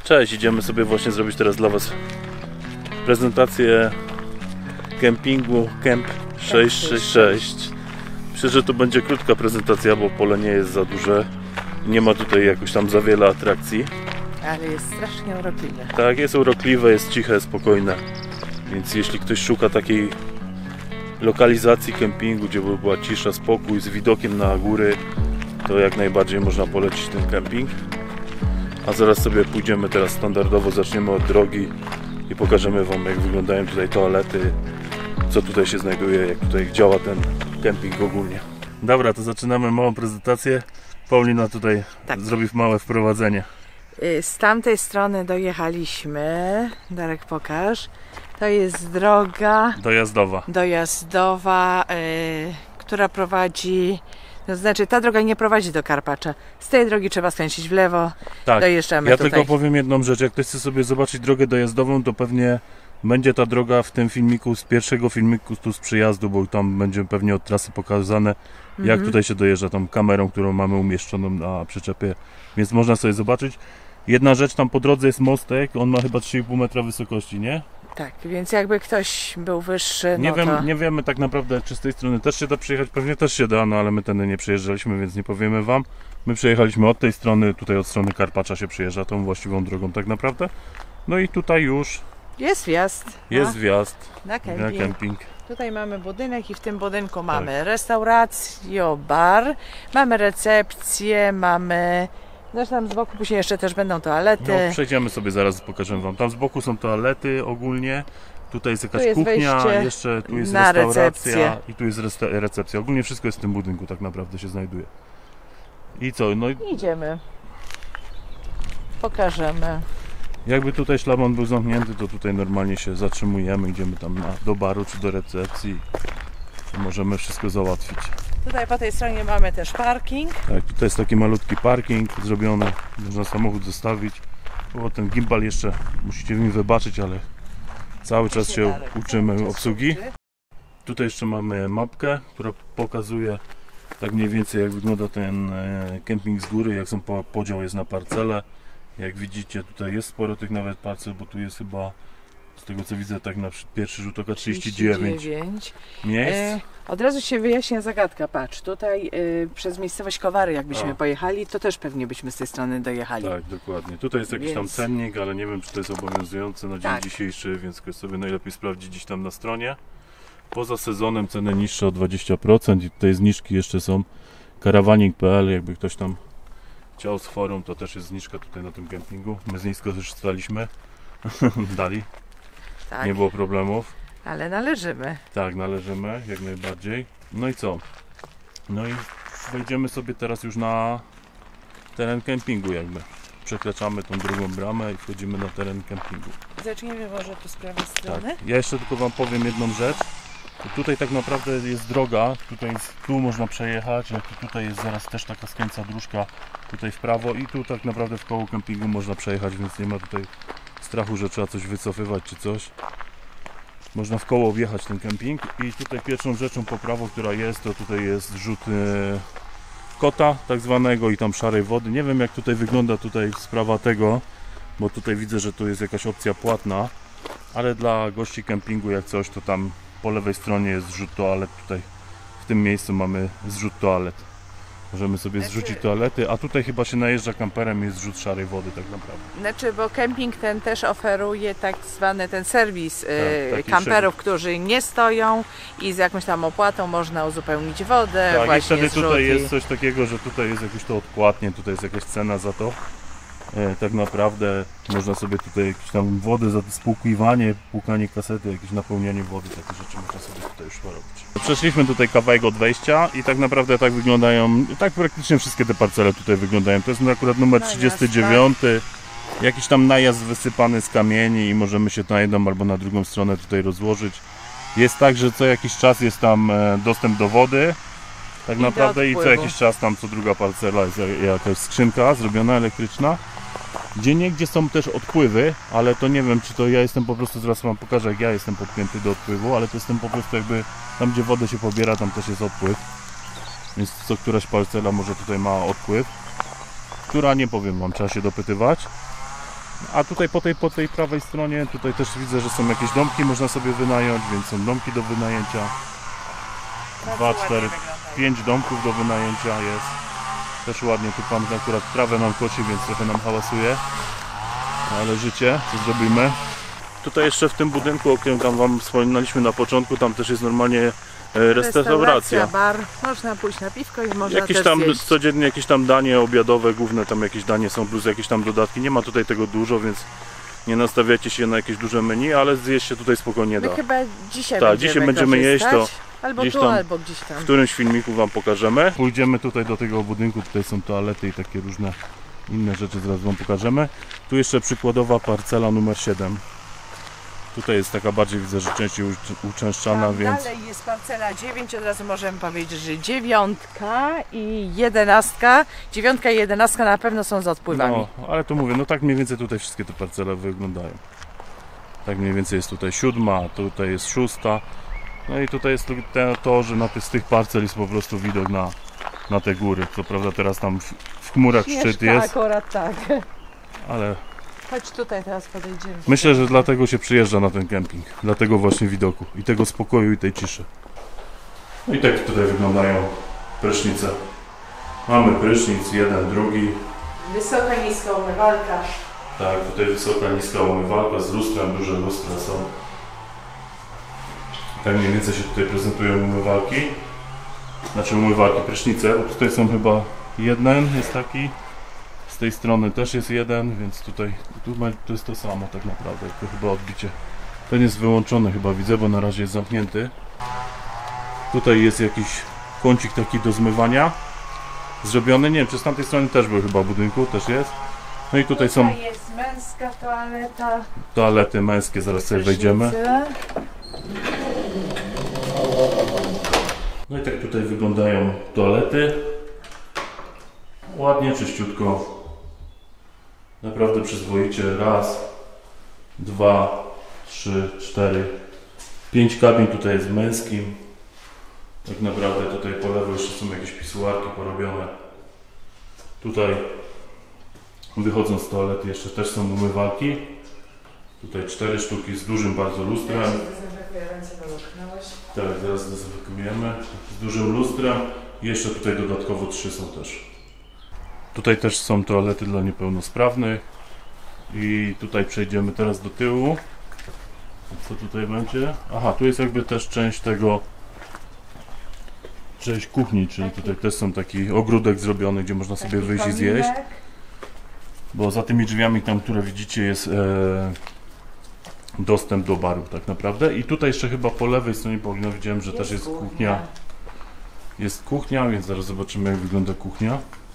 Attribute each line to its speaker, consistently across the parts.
Speaker 1: Cześć, idziemy sobie właśnie zrobić teraz dla Was prezentację kempingu Camp 666. Myślę, że to będzie krótka prezentacja, bo pole nie jest za duże. Nie ma tutaj jakoś tam za wiele atrakcji.
Speaker 2: Ale jest strasznie urokliwe.
Speaker 1: Tak, jest urokliwe, jest ciche, spokojne. Więc jeśli ktoś szuka takiej lokalizacji kempingu, gdzie by była cisza, spokój z widokiem na góry, to jak najbardziej można polecić ten kemping. A zaraz sobie pójdziemy teraz standardowo, zaczniemy od drogi i pokażemy Wam, jak wyglądają tutaj toalety, co tutaj się znajduje, jak tutaj działa ten kemping ogólnie. Dobra, to zaczynamy małą prezentację. Paulina tutaj zrobi małe wprowadzenie.
Speaker 2: Z tamtej strony dojechaliśmy. Darek, pokaż. To jest droga dojazdowa, która prowadzi... To znaczy, ta droga nie prowadzi do Karpacza. Z tej drogi trzeba skręcić w lewo.
Speaker 1: Tak,
Speaker 2: dojeżdżamy
Speaker 1: ja
Speaker 2: tutaj.
Speaker 1: tylko powiem jedną rzecz. Jak ktoś chce sobie zobaczyć drogę dojazdową, to pewnie będzie ta droga w tym filmiku, z pierwszego filmiku tu z przyjazdu, bo tam będzie pewnie od trasy pokazane, jak tutaj się dojeżdża tą kamerą, którą mamy umieszczoną na przyczepie, więc można sobie zobaczyć. Jedna rzecz, tam po drodze jest mostek, on ma chyba 3,5 metra wysokości, nie?
Speaker 2: Tak, więc jakby ktoś był wyższy,
Speaker 1: Nie wiemy tak naprawdę, czy z tej strony też się da przyjechać, pewnie też się da, no ale my tędy nie przejeżdżaliśmy, więc nie powiemy Wam. My przejechaliśmy od tej strony, tutaj od strony Karpacza się przyjeżdża tą właściwą drogą tak naprawdę. No i tutaj już
Speaker 2: jest wjazd.
Speaker 1: Jest wjazd
Speaker 2: na
Speaker 1: kemping.
Speaker 2: Tutaj mamy budynek i w tym budynku mamy restaurację, bar, mamy recepcję, mamy... Zresztą tam z boku później jeszcze też będą toalety.
Speaker 1: No, przejdziemy sobie, zaraz pokażemy Wam. Tam z boku są toalety ogólnie. Tutaj jest jakaś kuchnia, jeszcze tu jest restauracja recepcję. I tu jest recepcja. Ogólnie wszystko jest w tym budynku, tak naprawdę się znajduje. I co? No
Speaker 2: idziemy. Pokażemy.
Speaker 1: Jakby tutaj szlaban był zamknięty, to tutaj normalnie się zatrzymujemy, idziemy tam do baru czy do recepcji. Możemy wszystko załatwić.
Speaker 2: Tutaj po tej stronie mamy też parking.
Speaker 1: Tak, tutaj jest taki malutki parking zrobiony. Można samochód zostawić. Bo ten gimbal jeszcze musicie mi wybaczyć, ale cały czas się uczymy obsługi. Tutaj jeszcze mamy mapkę, która pokazuje tak mniej więcej, jak wygląda ten kemping z góry, jak są podział jest na parcele. Jak widzicie, tutaj jest sporo tych nawet parcel, bo tu jest chyba, z tego co widzę, tak na pierwszy rzut oka 39 miejsc.
Speaker 2: Od razu się wyjaśnia zagadka, patrz, tutaj przez miejscowość Kowary jakbyśmy pojechali, to też pewnie byśmy z tej strony dojechali.
Speaker 1: Tak, dokładnie. Tutaj jest jakiś tam cennik, ale nie wiem, czy to jest obowiązujące na dzień dzisiejszy, więc sobie najlepiej sprawdzić gdzieś tam na stronie. Poza sezonem ceny niższe o 20% i tutaj zniżki jeszcze są. Karawaning.pl, jakby ktoś tam chciał z forum, to też jest zniżka tutaj na tym kempingu. My z niej skorzystaliśmy. Dali.
Speaker 2: Tak.
Speaker 1: Nie było problemów.
Speaker 2: Ale należymy.
Speaker 1: Tak, należymy, jak najbardziej. No i co? No i wejdziemy sobie teraz już na teren kempingu jakby. Przekraczamy tą drugą bramę i wchodzimy na teren kempingu.
Speaker 2: Zaczniemy może tu z prawej strony.
Speaker 1: Tak. Ja jeszcze tylko Wam powiem jedną rzecz. Tutaj tak naprawdę jest droga, tu można przejechać, jak tutaj jest zaraz też taka skręca dróżka tutaj w prawo i tu tak naprawdę w koło kempingu można przejechać, więc nie ma tutaj strachu, że trzeba coś wycofywać czy coś. Można w koło wjechać ten kemping i tutaj pierwszą rzeczą po prawo, która jest, to tutaj jest rzut kota tak zwanego i tam szarej wody. Nie wiem, jak tutaj wygląda sprawa tego, bo tutaj widzę, że tu jest jakaś opcja płatna, ale dla gości kempingu jak coś, to tam po lewej stronie jest zrzut toalet. Tutaj w tym miejscu mamy zrzut toalet. Możemy sobie zrzucić toalety, a tutaj chyba się najeżdża kamperem, jest zrzut szarej wody tak naprawdę.
Speaker 2: Znaczy, bo kemping ten też oferuje tak zwany ten serwis kamperów, którzy nie stoją i z jakąś tam opłatą można uzupełnić wodę.
Speaker 1: Tak,
Speaker 2: właśnie
Speaker 1: i wtedy tutaj jest coś takiego, że tutaj jest jakieś to odpłatnie, tutaj jest jakaś cena za to. Tak naprawdę można sobie tutaj jakieś tam wodę za spłukiwanie, płukanie kasety, jakieś napełnianie wody, takie rzeczy można sobie tutaj już porobić. Przeszliśmy tutaj kawałek od wejścia i tak naprawdę tak wyglądają, tak praktycznie wszystkie te parcele tutaj wyglądają. To jest akurat numer 39, jakiś tam najazd wysypany z kamieni i możemy się na jedną albo na drugą stronę tutaj rozłożyć. Jest tak, że co jakiś czas jest tam dostęp do wody. Tak naprawdę i co jakiś czas tam co druga parcela jest jakaś skrzynka zrobiona elektryczna. Gdzieniegdzie są też odpływy, ale to nie wiem, czy to ja jestem po prostu, zaraz Wam pokażę, jak ja jestem podpięty do odpływu, ale to jestem po prostu jakby tam, gdzie wodę się pobiera, tam też jest odpływ. Więc co któraś parcela może tutaj ma odpływ, która nie powiem Wam, trzeba się dopytywać. A tutaj po tej prawej stronie, tutaj też widzę, że są jakieś domki, można sobie wynająć, więc są domki do wynajęcia. 2, 4, 5 domków do wynajęcia jest. Też ładnie, tu pan akurat trawę nam koci, więc trochę nam hałasuje. Ale życie, co zrobimy? Tutaj jeszcze w tym budynku, o którym tam wam wspominaliśmy na początku, tam też jest normalnie restauracja.
Speaker 2: Bar, można pójść na piwko i można
Speaker 1: Jakieś
Speaker 2: też
Speaker 1: tam
Speaker 2: zjeść.
Speaker 1: codziennie jakieś tam danie obiadowe, główne tam jakieś danie są, plus jakieś tam dodatki. Nie ma tutaj tego dużo, więc nie nastawiacie się na jakieś duże menu, ale zjeść się tutaj spokojnie da.
Speaker 2: My chyba dzisiaj
Speaker 1: Tak, dzisiaj będziemy jeść, to
Speaker 2: albo
Speaker 1: gdzieś
Speaker 2: tu,
Speaker 1: tam
Speaker 2: albo gdzieś tam.
Speaker 1: w którymś filmiku wam pokażemy. Pójdziemy tutaj do tego budynku, tutaj są toalety i takie różne inne rzeczy, zaraz wam pokażemy. Tu jeszcze przykładowa parcela numer 7. Tutaj jest taka bardziej, widzę, że częściej uczęszczana,
Speaker 2: Tam
Speaker 1: więc...
Speaker 2: dalej jest parcela 9, od razu możemy powiedzieć, że 9 i 11. 9 i 11 na pewno są z odpływami.
Speaker 1: No, ale to mówię, no tak mniej więcej tutaj wszystkie te parcele wyglądają. Tak mniej więcej jest tutaj 7, tutaj jest 6. No i tutaj jest to, że z tych parcel jest po prostu widok na te góry. Co prawda teraz tam w chmurach szczyt jest,
Speaker 2: akurat tak.
Speaker 1: ale
Speaker 2: Chodź tutaj, teraz podejdziemy.
Speaker 1: myślę, że dlatego się przyjeżdża na ten kemping. Dla tego właśnie widoku i tego spokoju i tej ciszy. No i tak tutaj wyglądają prysznice. Mamy prysznic, jeden, drugi.
Speaker 2: Wysoka, niska umywalka.
Speaker 1: Tak, tutaj wysoka, niska umywalka z lustrem, duże lustra są. Tak mniej więcej się tutaj prezentują umywalki. Znaczy umywalki, prysznice, bo tutaj są chyba jeden, jest taki. Z tej strony też jest jeden, więc tutaj to jest to samo tak naprawdę, to chyba odbicie. Ten jest wyłączony chyba, widzę, bo na razie jest zamknięty. Tutaj jest jakiś kącik taki do zmywania zrobiony, nie wiem, czy z tamtej strony też był chyba w budynku, też jest. No i tutaj są
Speaker 2: jest męska toaleta.
Speaker 1: toalety męskie, zaraz sobie wejdziemy. No i tak tutaj wyglądają toalety. Ładnie, czyściutko. Naprawdę przyzwoicie. Raz, 2, 3, 4, 5 kabin tutaj jest męskim. Tak naprawdę tutaj po lewo jeszcze są jakieś pisuarki porobione. Tutaj wychodząc z toalety jeszcze też są umywalki. Tutaj 4 sztuki z dużym bardzo lustrem. Tak, zaraz dezynfekujemy. Z dużym lustrem. I jeszcze tutaj dodatkowo 3 są też. Tutaj też są toalety dla niepełnosprawnych. I tutaj przejdziemy teraz do tyłu. Co tutaj będzie? Aha, tu jest jakby też część tego, część kuchni, czyli tutaj też są taki ogródek zrobiony, gdzie można sobie wyjść i zjeść. Bo za tymi drzwiami tam, które widzicie, jest dostęp do baru tak naprawdę. I tutaj jeszcze chyba po lewej stronie Paulina widziałem, że też jest kuchnia. Jest kuchnia, więc zaraz zobaczymy, jak wygląda kuchnia.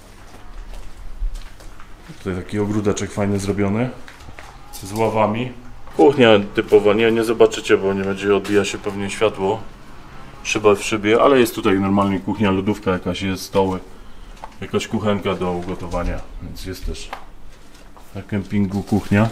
Speaker 1: Tutaj taki ogródeczek fajny zrobiony z ławami. Kuchnia typowa, nie zobaczycie, bo nie będzie odbija się pewnie światło. Szyba w szybie, ale jest tutaj normalnie kuchnia, lodówka jakaś jest, stoły. Jakaś kuchenka do ugotowania, więc jest też na kempingu kuchnia.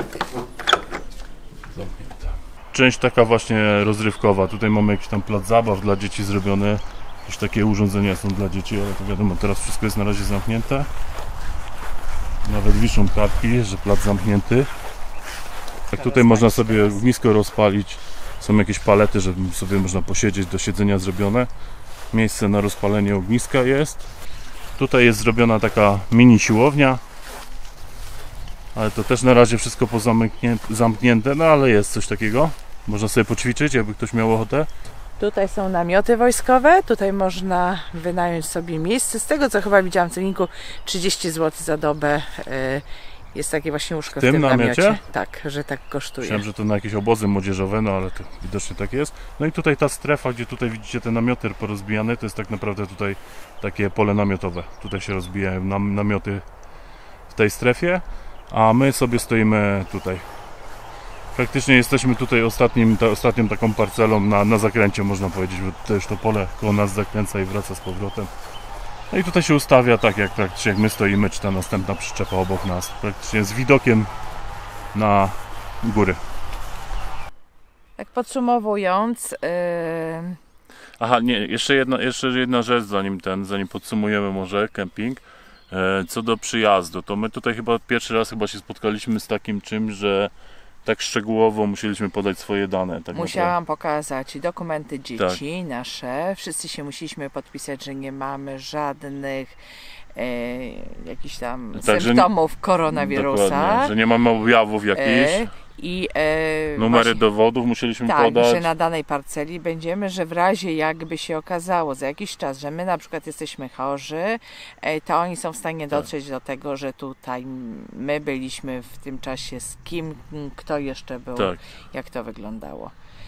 Speaker 1: Zamknięta. Część taka właśnie rozrywkowa. Tutaj mamy jakiś tam plac zabaw dla dzieci zrobione. Już takie urządzenia są dla dzieci, ale to wiadomo, teraz wszystko jest na razie zamknięte. Nawet wiszą kartki, że plac zamknięty. Tak, tutaj można sobie ognisko rozpalić. Są jakieś palety, żeby sobie można posiedzieć, do siedzenia zrobione. Miejsce na rozpalenie ogniska jest. Tutaj jest zrobiona taka mini siłownia. Ale to też na razie wszystko zamknięte, no ale jest coś takiego. Można sobie poćwiczyć, jakby ktoś miał ochotę.
Speaker 2: Tutaj są namioty wojskowe, tutaj można wynająć sobie miejsce. Z tego co chyba widziałam w cenniku, 30 zł za dobę jest takie właśnie łóżko w tym namiocie. Tak, że tak kosztuje.
Speaker 1: Myślałem, że to na jakieś obozy młodzieżowe, no ale to widocznie tak jest. No i tutaj ta strefa, gdzie tutaj widzicie te namioty porozbijane, to jest tak naprawdę tutaj takie pole namiotowe. Tutaj się rozbijają namioty w tej strefie, a my sobie stoimy tutaj. Praktycznie jesteśmy tutaj ostatnią taką parcelą na zakręcie, można powiedzieć, bo tutaj już to pole koło nas zakręca i wraca z powrotem. No i tutaj się ustawia tak jak praktycznie jak my stoimy, czy ta następna przyczepa obok nas, praktycznie z widokiem na góry.
Speaker 2: Tak podsumowując...
Speaker 1: Aha, nie, jeszcze jedna rzecz, zanim podsumujemy może kemping. Co do przyjazdu, to my tutaj chyba pierwszy raz się spotkaliśmy z takim czymś, że tak szczegółowo musieliśmy podać swoje dane. Tak
Speaker 2: Musiałam pokazać dokumenty dzieci nasze. Wszyscy się musieliśmy podpisać, że nie mamy żadnych jakichś tam symptomów koronawirusa.
Speaker 1: Dokładnie, że nie mamy objawów jakichś.
Speaker 2: I
Speaker 1: numery dowodów musieliśmy podać.
Speaker 2: że na danej parceli będziemy, że w razie jakby się okazało za jakiś czas, że my na przykład jesteśmy chorzy, to oni są w stanie dotrzeć do tego, że tutaj my byliśmy w tym czasie z kim, kto jeszcze był, jak to wyglądało.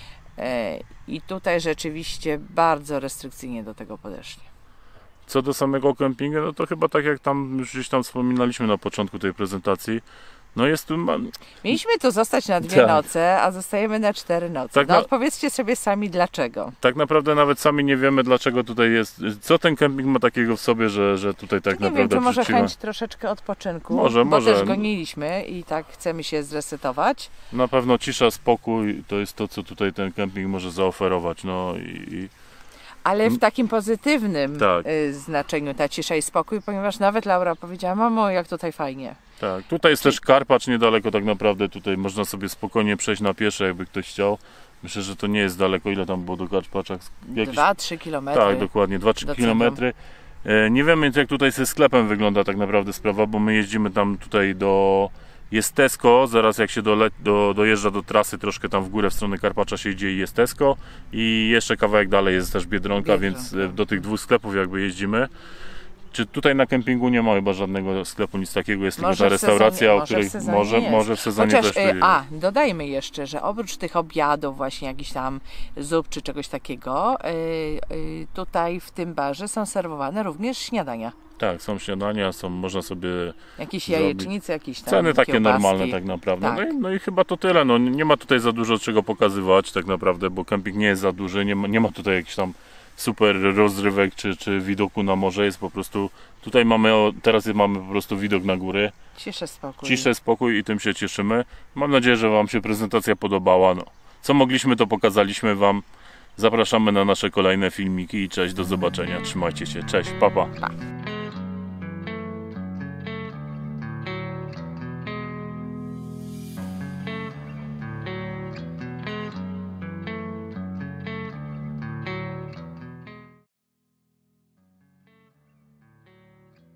Speaker 2: I tutaj rzeczywiście bardzo restrykcyjnie do tego podeszli.
Speaker 1: Co do samego kempingu, no to chyba tak jak tam już gdzieś tam wspominaliśmy na początku tej prezentacji, no jest tu...
Speaker 2: Mieliśmy tu zostać na 2 noce, a zostajemy na 4 noce. No odpowiedzcie sobie sami dlaczego.
Speaker 1: Tak naprawdę nawet sami nie wiemy dlaczego tutaj jest, co ten kemping ma takiego w sobie, że tutaj tak naprawdę...
Speaker 2: Nie wiem, to może chęć troszeczkę odpoczynku, bo też goniliśmy i tak chcemy się zresetować.
Speaker 1: Na pewno cisza, spokój to jest to, co tutaj ten kemping może zaoferować, no
Speaker 2: ale w takim pozytywnym znaczeniu ta cisza i spokój, ponieważ nawet Laura powiedziała, mamo, jak tutaj fajnie.
Speaker 1: Tak, tutaj jest też Karpacz niedaleko tak naprawdę, tutaj można sobie spokojnie przejść na pieszo, jakby ktoś chciał. Myślę, że to nie jest daleko, ile tam było do Karpacza?
Speaker 2: 2-3 km.
Speaker 1: Tak, dokładnie, 2-3 km. Nie wiemy jak tutaj ze sklepem wygląda tak naprawdę sprawa, bo my jeździmy tam tutaj jest Tesco, zaraz jak się dojeżdża do trasy, troszkę tam w górę w stronę Karpacza się idzie i jest Tesco i jeszcze kawałek dalej jest też Biedronka, więc do tych 2 sklepów jakby jeździmy. Czy tutaj na kempingu nie ma chyba żadnego sklepu, nic takiego, jest tylko ta restauracja, o której może w sezonie też
Speaker 2: dodajmy jeszcze, że oprócz tych obiadów, właśnie jakichś tam zup czy czegoś takiego, tutaj w tym barze są serwowane również śniadania.
Speaker 1: Tak, są śniadania, można sobie
Speaker 2: jakieś jajecznice, jakieś tam
Speaker 1: ceny takie
Speaker 2: kiełbaski.
Speaker 1: normalne tak naprawdę. Tak. No i chyba to tyle. No, nie ma tutaj za dużo czego pokazywać tak naprawdę, bo kemping nie jest za duży, nie ma tutaj jakichś tam super rozrywek czy widoku na morze, jest po prostu tutaj teraz mamy po prostu widok na góry. Ciszę, spokój i tym się cieszymy. Mam nadzieję, że Wam się prezentacja podobała. No, co mogliśmy, to pokazaliśmy Wam. Zapraszamy na nasze kolejne filmiki i cześć, do zobaczenia. Trzymajcie się, cześć, pa.